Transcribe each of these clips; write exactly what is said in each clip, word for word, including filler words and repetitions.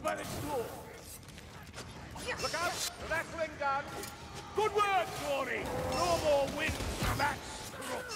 by the door. Look out! The rattling gun! Good work, Glory! No more wins from that scruff!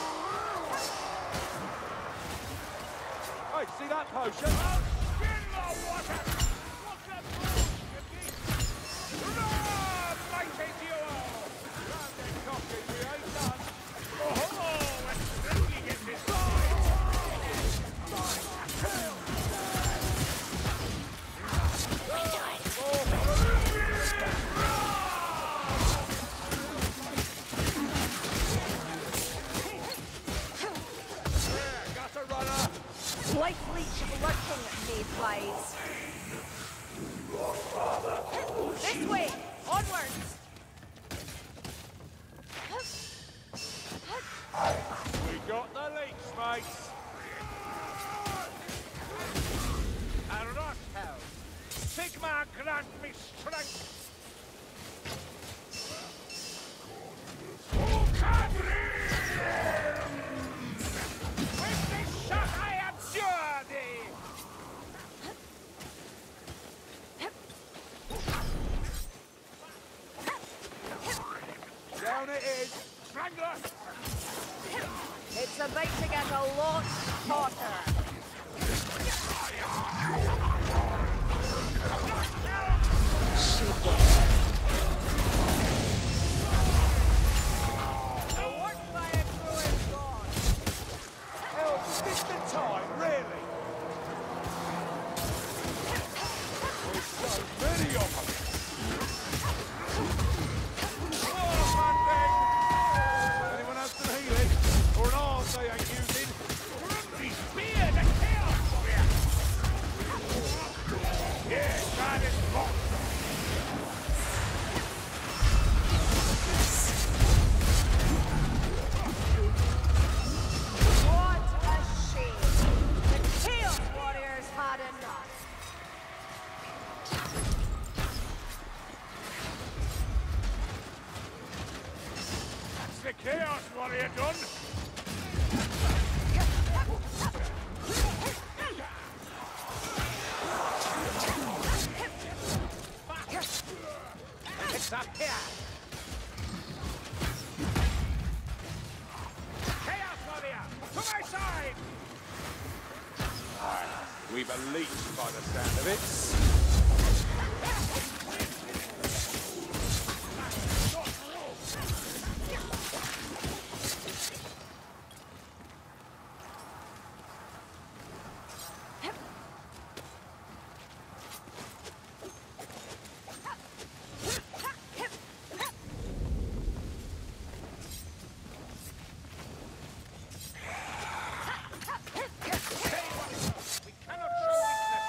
Hey, see that potion? I'll spin the water! What's that for? Run, mighty duo! Round and coffee, we ain't done! Oh, let's really get this right! Light leech lurking, mayflies. This way! Onwards! We got the leech, mates! A rot hell! Sigma grant me strength! With this shot I abjure thee! Down it is! Strangler! It's about to get a lot hotter. The work fire crew is gone. Hell, is this the time, really? There's so many of them! Oh, man, Ben! Anyone have some healing? Or an arm they ain't using? Grumpy spear the chaos warrior! Yeah, that is wrong! What a shame. The Chaos Warriors had enough. That's the chaos warrior done! It's up here! Chaos warrior, to my side! We've a leech by the sound of it. We cannot show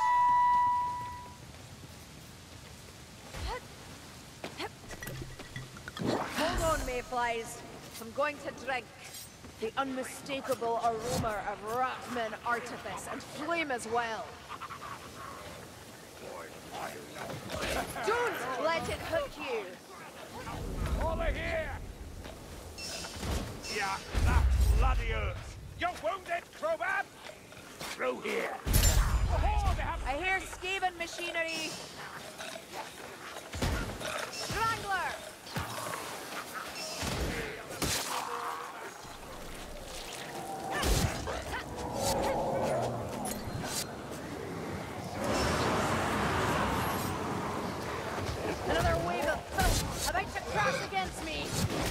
weakness. Hold on, mayflies. I'm going to drink. The unmistakable aroma of Ratman artifice and flame as well. Don't let it hook you. Over here! Yeah, that bloody earth! You wounded, Crowbat? Through here! Oh, they have... I hear Skaven machinery. Strangler! Another wave of filth about to crash against me.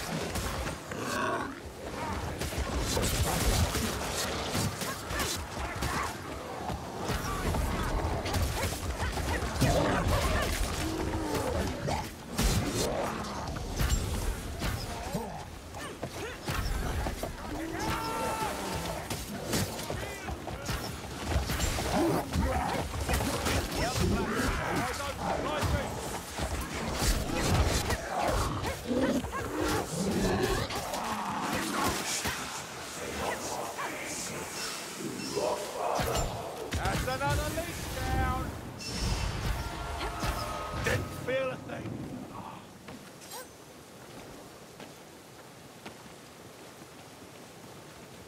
That's another leech down! Didn't feel a thing.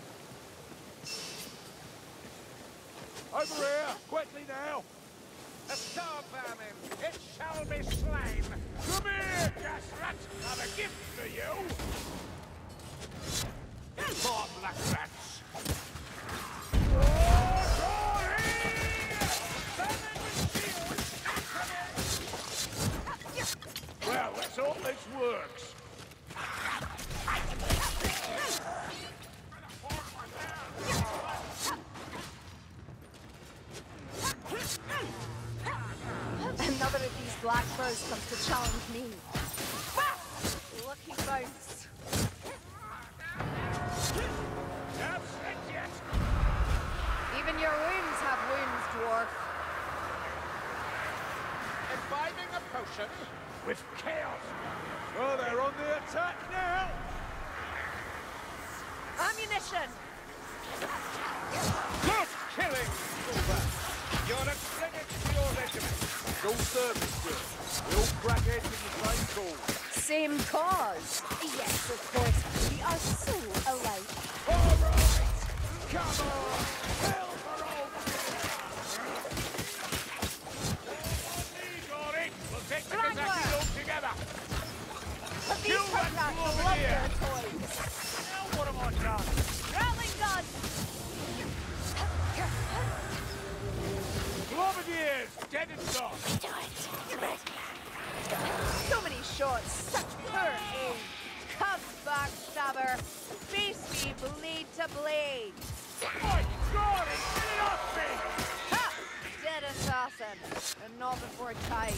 Over here! Quickly now! A star famine! It shall be slain! Come here, Gasrat! I've a gift for you! More black rats! Well, let's hope this works. Another of these black birds comes to challenge me. Lucky bounce. Even your wounds have wounds, dwarf. Imbibing a potion with chaos. Well, they're on the attack now. Ammunition! Good killing, Silver. You're a credit to your regiment. Go service, good. We'll crack heads in the same cause. Same cause? Yes, of course. We are so alike. All right! Come on! Hell for all! Got it! We'll take the Strangler! Kazaki all together! But these Kill that Kazaks dwarf love here. their toys. Now what have I done? Rattling gun! Globadiers! Dead and gone! So many shots, such poor aim. Come, backstabber. Face me blade to blade. My God! It's getting off me! Ha! Dead assassin. And not before time.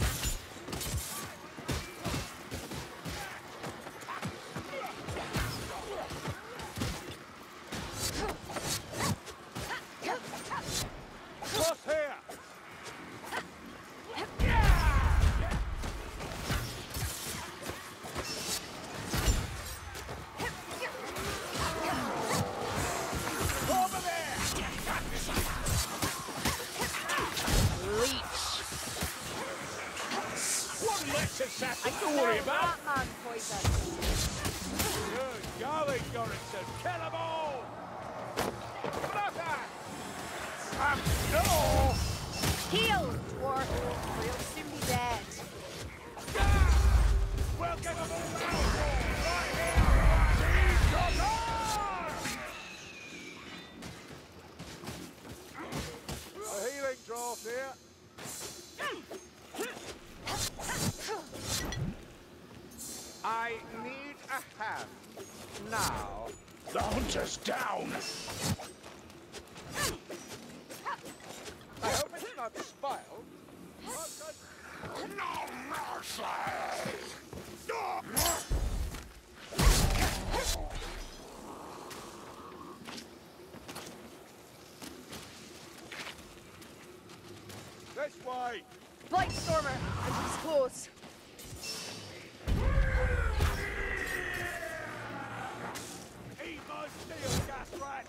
Cross here! Over there! Leech. One less assassin I to worry smell about! Ratman poison. Good golly, Gorinson! Kill them all! Bloodbath! Um, no! Heal, dwarf. Or you'll soon be dead. We'll get them all out! Right here! He's a healing draft here. I need a hand. Now. The hunter's down! I hope it's not spiled. No mercy! This way! Blightstormer, and he's close. Eat my steel, gas rat!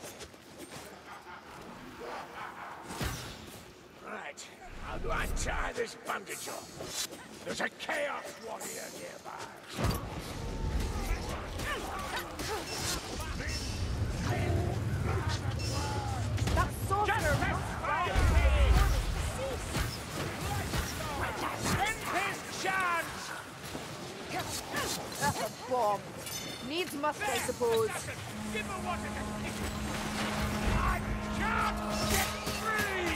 Right, how do I tie this bandage off? There's a chaos warrior nearby. That soldier Just must follow rise. me! Cease. End his chance! That's a bomb. Needs must, I suppose. Give her what it is. I can't get free!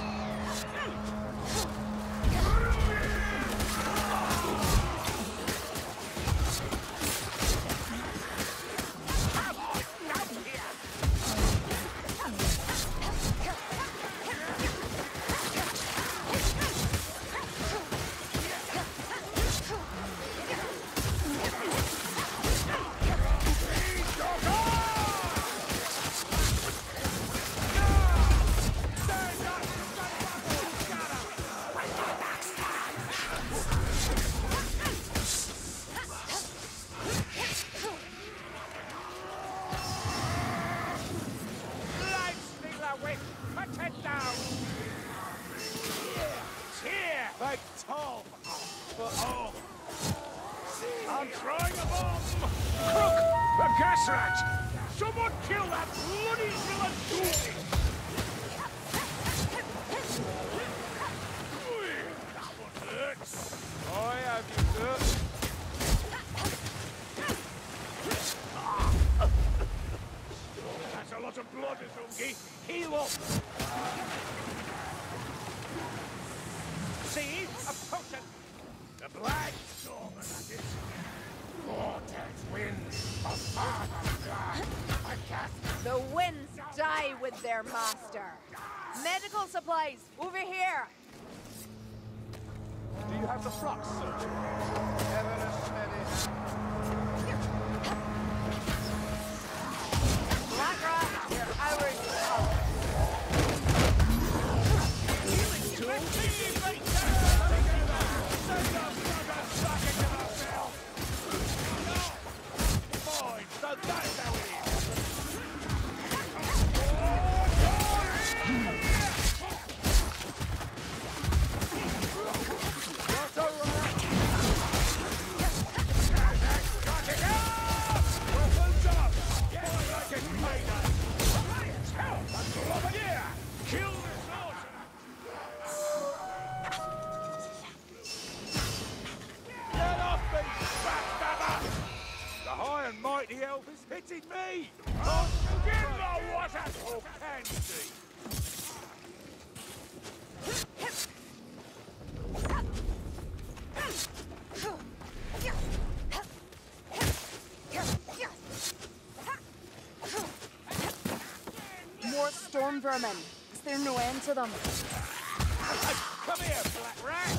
Like Tom for all. I'm throwing a bomb! Crook! The gas rat! Someone kill that bloody villain Dooley! Fungi, heal up! See? A potion! The Black Storm, that is. Vortex winds of Father God. I cast The winds die with their master. Medical supplies, over here! Do you have the flux, surgeon? Ever a steady Black Rat, your hours is up. healing tool? Fine, so that's how it is. That's all right. Weapons up! Get like it's payday! Alliance, help! That's all over here! Kill this horse! Get off me, backstabber! The high and mighty elf is hitting me! Oh, give the water for candy! More storm vermin. Is there no end to them? Come here, black rat!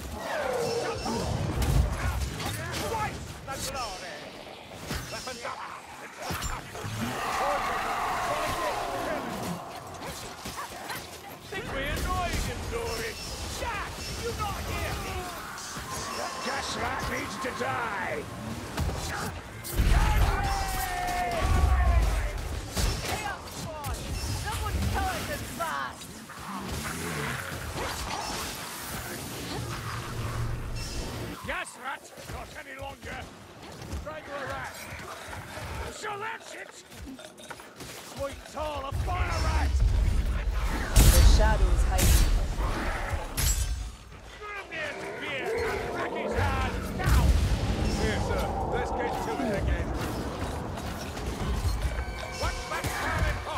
Twice the glory! Weapons up! Think we annoyed him, Dory? Jack, you not hear me? That gas rat needs to die! Chaos Spawn! Someone kill us as fast! Gas rat, not any longer! Strangler rat! So that's it! Sweet tall, a fire rat! The shadows hide. Grimnir's beard and crack his hand now! Here, sir. Let's get to it again. What's that cannon hop?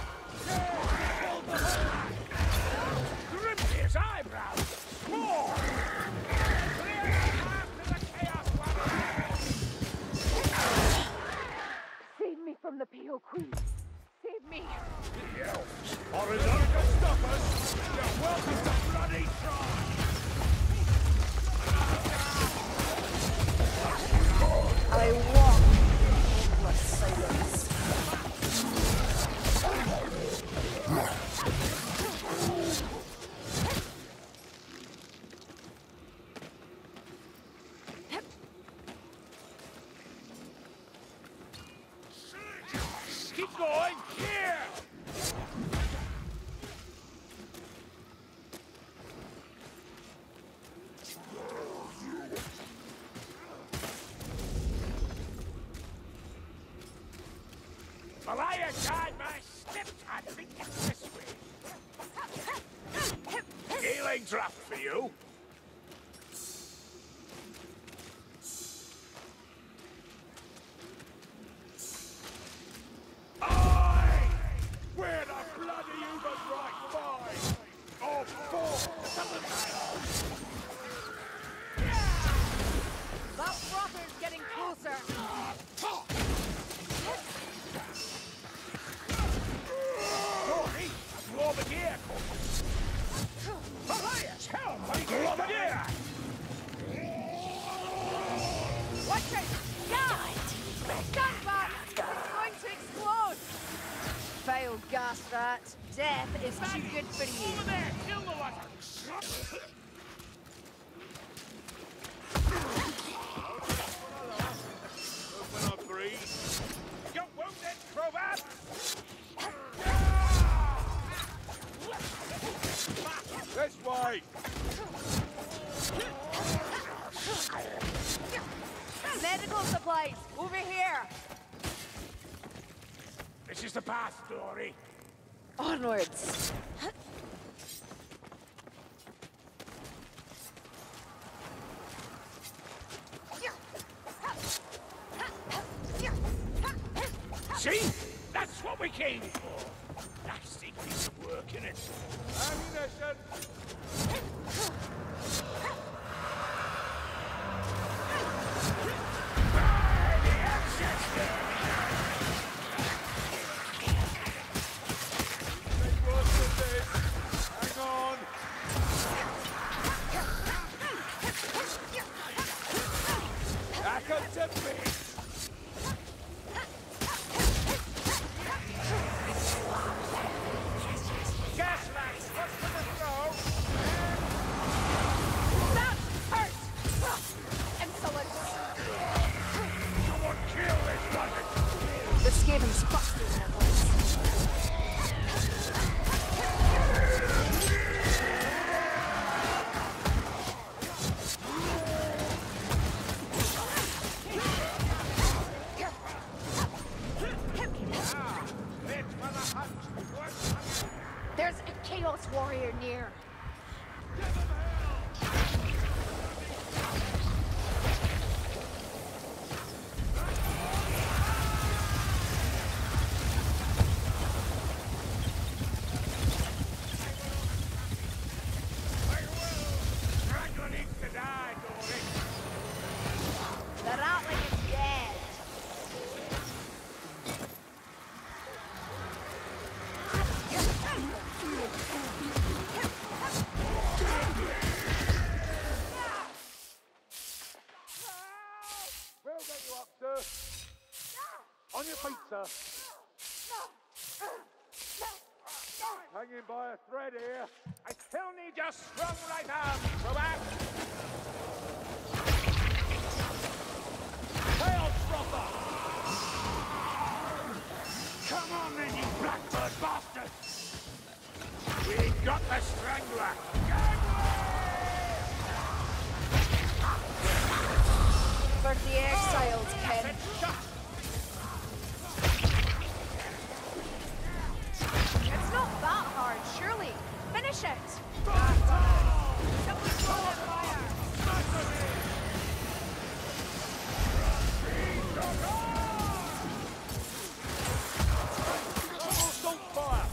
Grimnir's eyebrows! More! Clear the path to the Chaos One! Save me from the Pale Queen. Save me. The elves are as hard to stop us. You're welcome to bloody try! I walk in endless silence. Keep going! Here! Malaya guide my steps, I think it's this way. Healing drop for you. Aye! Where the bloody Uber's right five? Or four? Doesn't matter. That frother's getting closer. Dory, Globadier! Malaya, help! Globadier! Watch it! Yeah! Stand back! It's going to explode! Vile gas rat. Death is too good for you. Over there! Kill the water! Open up, breathe. You're wounded, Crowbat! This way! Medical supplies, over here! This is the path, Dory. Onwards! See? That's what we came for! Nasty piece of work, innit? Ammunition! There's a Chaos Warrior near. The Ratling is dead. We'll get you up, sir. On your feet, sir. Hanging by a thread here. I still need your strong right arm, Crobat. Tail frother! Come on then, you blackbird bastard! We got the strangler! For the exiles, Ken. It's not that hard, surely. Finish it! Someone throw that fire! Assault fire!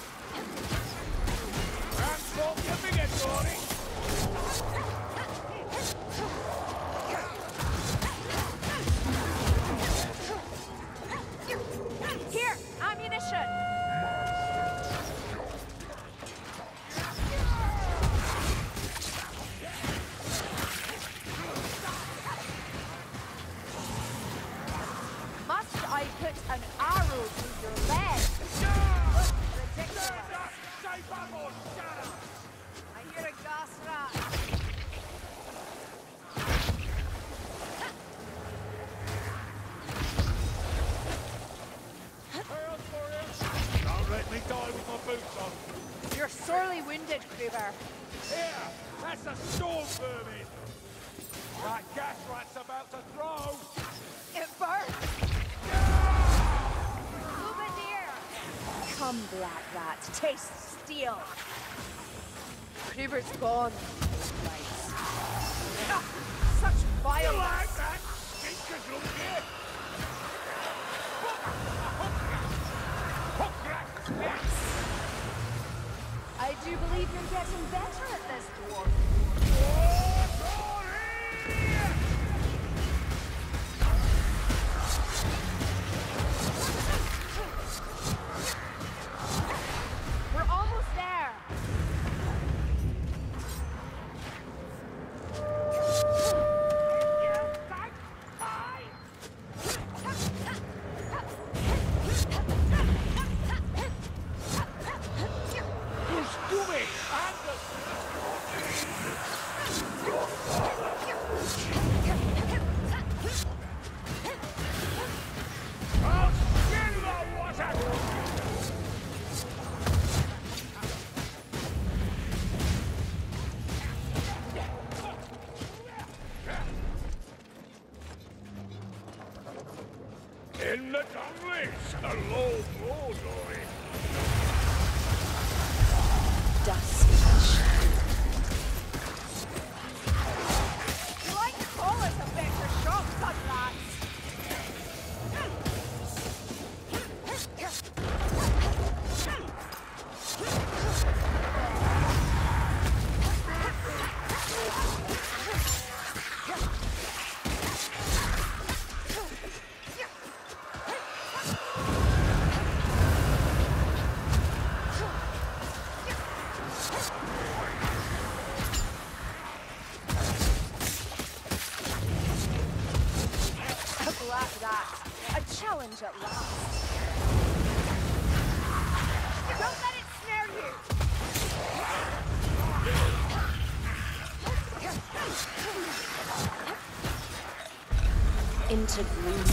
Transport your biggest, Gordy! Here, ammunition! Must I put an arrow through your leg? Ridiculous. I hear a gas rat. Don't let me die with my boots on. You're sorely wounded, Kruber. Here, that's a storm vermin. That gas rat's about to throw. It burns! Souvenir! Come, Black Rat, taste steel. Kruber's gone. Right. Ah, such You violence! like that? Stinkers look here. Hook rat! I do believe you're getting better at this, dwarf. We're almost there. Who's doing? I'll spill the water! In the Dunwich, a low Broadway. Dust. You like to call us a better shot, Sunlads? challenge at last. Don't let it snare you! Into green.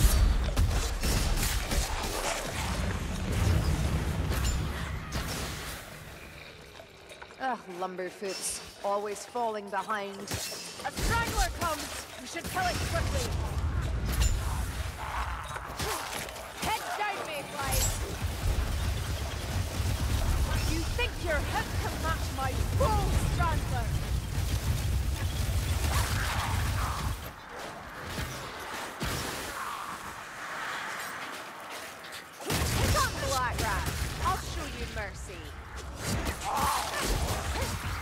Ugh, lumberfoots, always falling behind. A strangler comes! We should kill it quickly! Head down, Mayfly! You think your hip can match my full strangler? Pick up, Black Rat! I'll show you mercy.